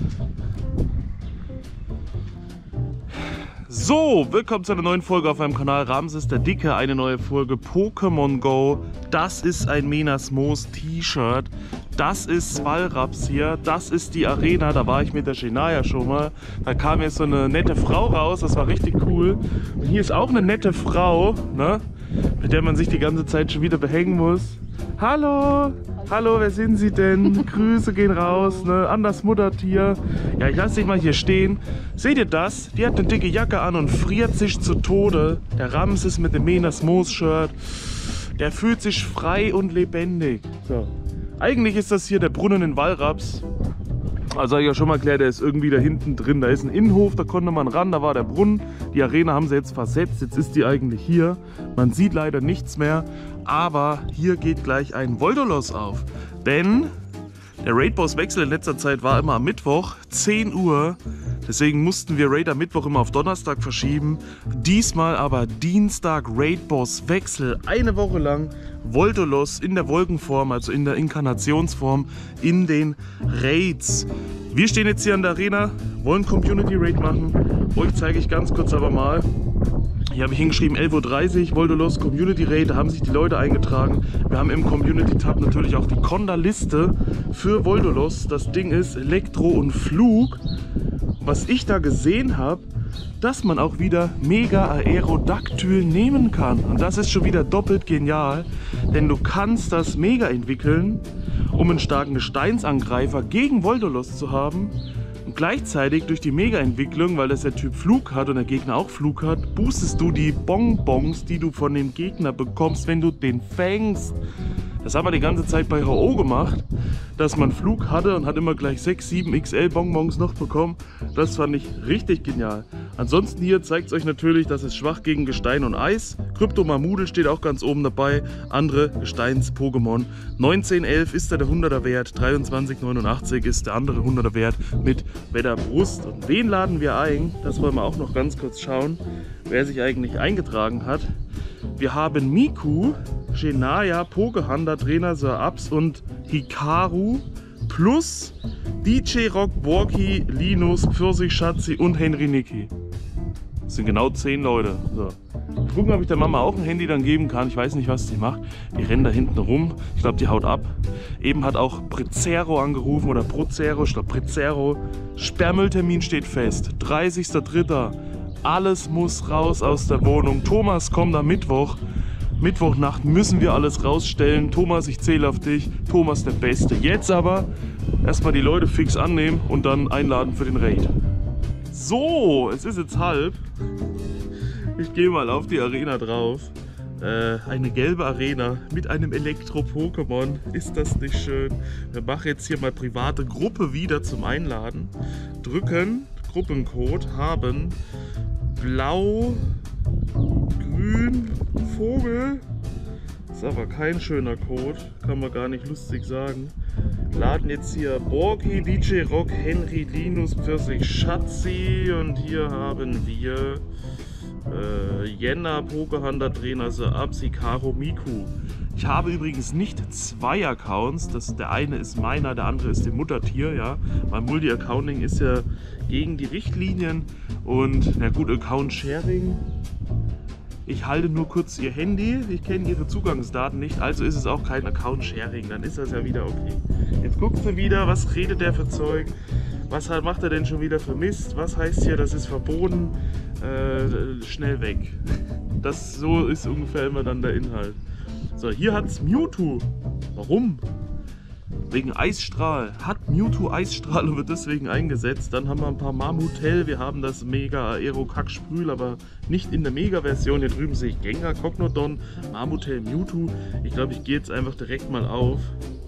So, willkommen zu einer neuen Folge auf meinem Kanal Ramses der Dicke. Eine neue Folge Pokémon Go. Das ist ein Menas Moos T-Shirt. Das ist Walraps hier. Das ist die Arena. Da war ich mit der Shania schon mal. Da kam jetzt so eine nette Frau raus. Das war richtig cool. Und hier ist auch eine nette Frau, ne? Mit der man sich die ganze Zeit schon wieder behängen muss. Hallo! Hallo, wer sind Sie denn? Grüße gehen raus, ne? An das Muttertier. Ja, ich lasse dich mal hier stehen. Seht ihr das? Die hat eine dicke Jacke an und friert sich zu Tode. Der Ramses mit dem Menas Moos Shirt. Der fühlt sich frei und lebendig. So. Eigentlich ist das hier der Brunnen in Walraps. Also habe ich ja schon mal erklärt, der ist irgendwie da hinten drin. Da ist ein Innenhof, da konnte man ran, da war der Brunnen. Die Arena haben sie jetzt versetzt, jetzt ist die eigentlich hier. Man sieht leider nichts mehr, aber hier geht gleich ein Voltolos auf. Denn der Raid-Boss-Wechsel in letzter Zeit war immer am Mittwoch, 10 Uhr. Deswegen mussten wir Raid am Mittwoch immer auf Donnerstag verschieben. Diesmal aber Dienstag Raid-Boss-Wechsel. Eine Woche lang Voltolos in der Wolkenform, also in der Inkarnationsform, in den Raids. Wir stehen jetzt hier an der Arena, wollen Community Raid machen. Euch zeige ich ganz kurz aber mal. Hier habe ich hingeschrieben 11:30 Uhr, Voltolos Community Raid, da haben sich die Leute eingetragen. Wir haben im Community Tab natürlich auch die Konda-Liste für Voltolos. Das Ding ist Elektro und Flug. Was ich da gesehen habe, dass man auch wieder Mega Aerodactyl nehmen kann. Und das ist schon wieder doppelt genial, denn du kannst das Mega entwickeln, um einen starken Gesteinsangreifer gegen Voltolos zu haben. Und gleichzeitig durch die Mega-Entwicklung, weil das der Typ Flug hat und der Gegner auch Flug hat, boostest du die Bonbons, die du von dem Gegner bekommst, wenn du den fängst. Das haben wir die ganze Zeit bei HO gemacht, dass man Flug hatte und hat immer gleich 6, 7 XL Bonbons noch bekommen. Das fand ich richtig genial. Ansonsten hier zeigt es euch natürlich, dass es schwach gegen Gestein und Eis. Kryptomamudel steht auch ganz oben dabei. Andere Gesteins-Pokémon. 1911 ist der 100er Wert, 23,89 ist der andere 100er Wert mit Wetterbrust. Und wen laden wir ein? Das wollen wir auch noch ganz kurz schauen, wer sich eigentlich eingetragen hat. Wir haben Miku, Shania, Pokehanda, Trainer Sir Abs und Hikaru plus DJ Rock, Borki, Linus, Pfirsich, Schatzi und Henry Niki. Das sind genau 10 Leute. So. Mal gucken, ob ich der Mama auch ein Handy dann geben kann. Ich weiß nicht, was die macht. Die rennen da hinten rum. Ich glaube, die haut ab. Eben hat auch Prezero angerufen oder Prozero. Ich glaube, Prezero. Sperrmülltermin steht fest. 30.03. Alles muss raus aus der Wohnung. Thomas kommt am Mittwoch. Mittwochnacht müssen wir alles rausstellen. Thomas, ich zähle auf dich. Thomas der Beste. Jetzt aber erstmal die Leute fix annehmen und dann einladen für den Raid. So, es ist jetzt halb. Ich gehe mal auf die Arena drauf. Eine gelbe Arena mit einem Elektro-Pokémon. Ist das nicht schön? Wir machen jetzt hier mal private Gruppe wieder zum Einladen. Drücken, Gruppencode, haben blau, grün, Vogel. Ist aber kein schöner Code, kann man gar nicht lustig sagen. Laden jetzt hier Borki, DJ Rock, Henry, Linus, Pfirsich, Schatzi und hier haben wir Jenna, Pokehanda, Trainer, Sir Abs, Hikaru, Miku. Ich habe übrigens nicht 2 Accounts, der eine ist meiner, der andere ist dem Muttertier, ja. Mein Multi-Accounting ist ja gegen die Richtlinien und na gut, Account-Sharing. Ich halte nur kurz ihr Handy, ich kenne ihre Zugangsdaten nicht, also ist es auch kein Account-Sharing, dann ist das ja wieder okay. Jetzt guckt sie wieder, was redet der für Zeug, was macht er denn schon wieder für Mist, was heißt hier, das ist verboten, schnell weg. So ist ungefähr immer dann der Inhalt. So, hier hat's Mewtwo. Warum? Wegen Eisstrahl. Hat Mewtwo Eisstrahl und wird deswegen eingesetzt. Dann haben wir ein paar Marmutel. Wir haben das Mega Aero Kacksprühl, aber nicht in der Mega-Version. Hier drüben sehe ich Gengar, Cognodon, Marmutel, Mewtwo. Ich glaube, ich gehe jetzt einfach direkt mal auf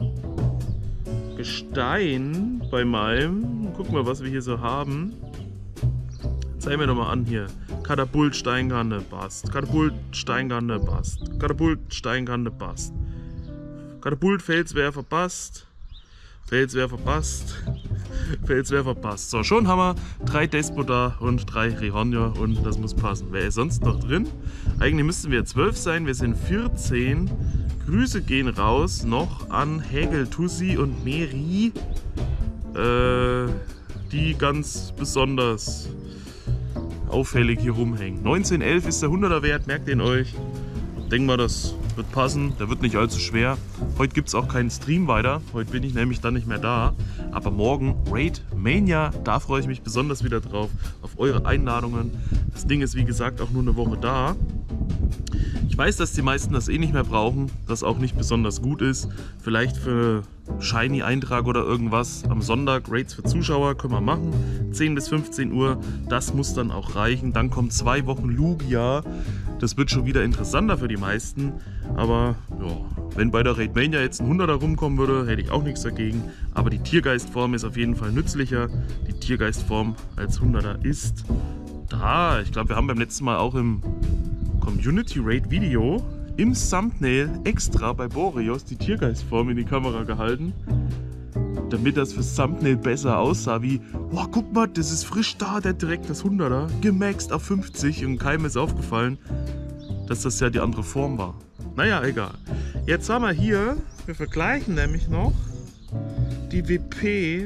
Gestein bei meinem. Gucken wir, was wir hier so haben. Zeig mir doch mal an hier. Katapult, Steinkanne, Bast. Katapult, Steinkanne, Bast. Katapult, Steinkanne, Bast. Katapult, Felswerfer, Bast. Felswerfer, Bast. Felswerfer, Bast. So, schon haben wir 3 Despota und 3 Rehornja und das muss passen. Wer ist sonst noch drin? Eigentlich müssten wir 12 sein, wir sind 14. Grüße gehen raus noch an Hegel, Tussi und Meri. die ganz besonders auffällig hier rumhängen. 1911 ist der 100er Wert, merkt den euch. Denk mal, das wird passen, der wird nicht allzu schwer. Heute gibt es auch keinen Stream weiter, heute bin ich nämlich dann nicht mehr da. Aber morgen Raid Mania, da freue ich mich besonders wieder drauf, auf eure Einladungen. Das Ding ist wie gesagt auch nur eine Woche da. Ich weiß, dass die meisten das eh nicht mehr brauchen, das auch nicht besonders gut ist. Vielleicht für Shiny-Eintrag oder irgendwas am Sonntag, Raids für Zuschauer können wir machen. 10 bis 15 Uhr, das muss dann auch reichen. Dann kommen 2 Wochen Lugia. Das wird schon wieder interessanter für die meisten. Aber ja, wenn bei der Raid Mania jetzt ein 100er rumkommen würde, hätte ich auch nichts dagegen. Aber die Tiergeistform ist auf jeden Fall nützlicher. Die Tiergeistform als 100er ist da. Ich glaube, wir haben beim letzten Mal auch im Community Raid Video im Thumbnail extra bei Boreos die Tiergeistform in die Kamera gehalten, damit das fürs Thumbnail besser aussah, wie, boah, guck mal, das ist frisch da, der hat direkt das 100er, gemaxt auf 50 und keinem ist aufgefallen, dass das ja die andere Form war. Naja, egal. Jetzt haben wir hier, wir vergleichen nämlich noch die WP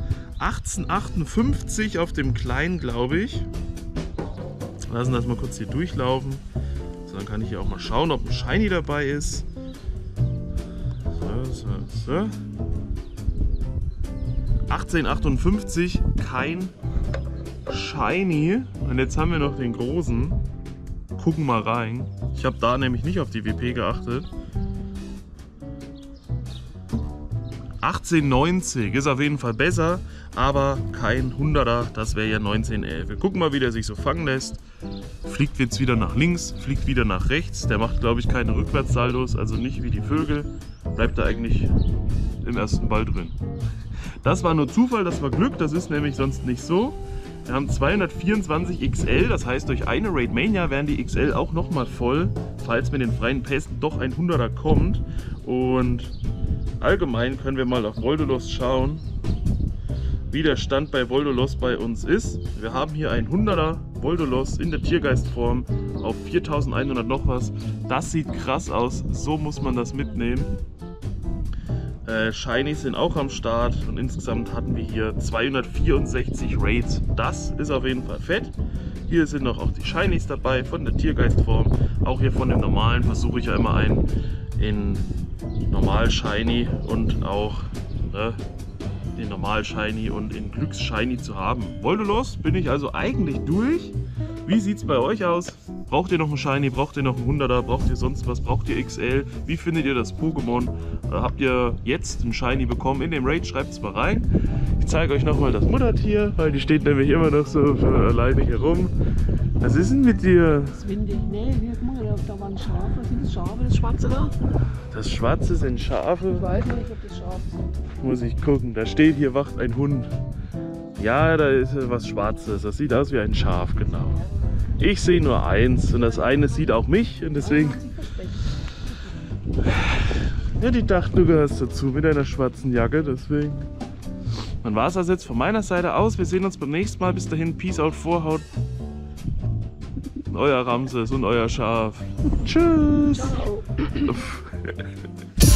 1858 auf dem kleinen, glaube ich. Lassen das mal kurz hier durchlaufen. So, dann kann ich hier auch mal schauen, ob ein Shiny dabei ist. So. 1858, kein Shiny. Und jetzt haben wir noch den großen. Gucken mal rein. Ich habe da nämlich nicht auf die WP geachtet. 1890 ist auf jeden Fall besser, aber kein 100er, das wäre ja 1911. Wir gucken mal, wie der sich so fangen lässt. Fliegt jetzt wieder nach links, fliegt wieder nach rechts. Der macht, glaube ich, keine Rückwärtssaldos, also nicht wie die Vögel. Bleibt da eigentlich im ersten Ball drin. Das war nur Zufall, das war Glück, das ist nämlich sonst nicht so. Wir haben 224 XL, das heißt, durch eine Raid Mania wären die XL auch nochmal voll, falls mit den freien Pässen doch ein 100er kommt. Und allgemein können wir mal auf Voldolos schauen, wie der Stand bei Voldolos bei uns ist. Wir haben hier ein 100er Voldolos in der Tiergeistform auf 4100 noch was. Das sieht krass aus, so muss man das mitnehmen. Shinies sind auch am Start und insgesamt hatten wir hier 264 Raids. Das ist auf jeden Fall fett. Hier sind noch auch die Shinies dabei von der Tiergeistform. Auch hier von dem normalen versuche ich ja immer einen in Normal Shiny und auch den Normal Shiny und in Glücks Shiny zu haben. Voldolos bin ich also eigentlich durch. Wie sieht es bei euch aus? Braucht ihr noch einen Shiny? Braucht ihr noch einen 100er? Braucht ihr sonst was? Braucht ihr XL? Wie findet ihr das Pokémon? Habt ihr jetzt einen Shiny bekommen? In dem Raid schreibt es mal rein. Ich zeige euch nochmal das Muttertier, weil die steht nämlich immer noch so alleine hier rum. Was ist denn mit dir? Das ist windig. Nee, guck mal, da waren Schafe. Sind das Schafe, das Schwarze da? Das Schwarze sind Schafe. Ich weiß nicht, ob das Schafe sind. Muss ich gucken. Da steht, hier wacht ein Hund. Ja, da ist was Schwarzes. Das sieht aus wie ein Schaf, genau. Ich sehe nur eins und das eine sieht auch mich und deswegen... Ja, die dachten, du gehörst dazu mit deiner schwarzen Jacke, deswegen... Dann war es das jetzt von meiner Seite aus. Wir sehen uns beim nächsten Mal. Bis dahin, Peace out, Vorhaut. Euer Ramses und euer Schaf. Tschüss. Ciao.